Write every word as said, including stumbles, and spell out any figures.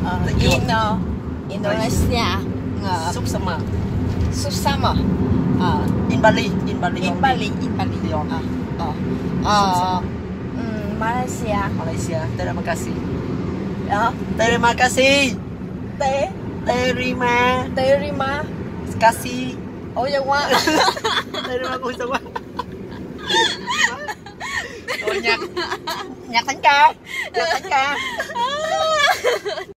Indo Indonesia Susama. Susama. Uh, In Bali, in Bali. in Bali, in Bali. Leon. Uh, uh, uh, mm, Malaysia. Malaysia. Terima kasih. Ya. Terima kasih. Te Terima terima kasih. oh ya quá. Terima kasih quá. Rồi nhạc nhạc thánh ca, nhạc thánh ca.